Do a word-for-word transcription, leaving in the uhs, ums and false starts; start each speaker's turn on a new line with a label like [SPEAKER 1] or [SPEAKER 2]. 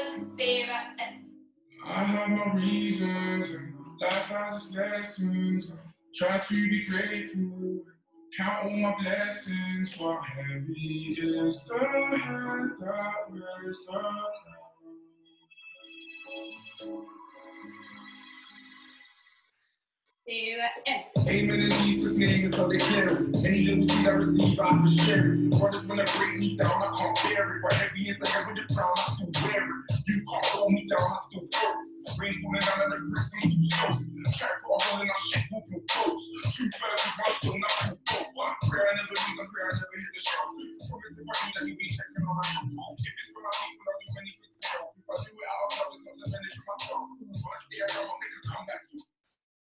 [SPEAKER 1] zes, zeven en...
[SPEAKER 2] I have my reasons and life has its lessons. Try to be grateful, count all my blessings. While heavy is the hand that wears the crown.
[SPEAKER 1] Zeven en...
[SPEAKER 2] Amen in Jesus' name is so they carry. Any little seed I receive, I can share it. Brothers wanna break me down, I can't bear it. But heavy is the head with the crown, I still wear it. You can't hold me down, I still work it. Rain falling down on the bricks, I'm too soaked. Try for a hole and I shake, who can close. Two birds with one stone, I can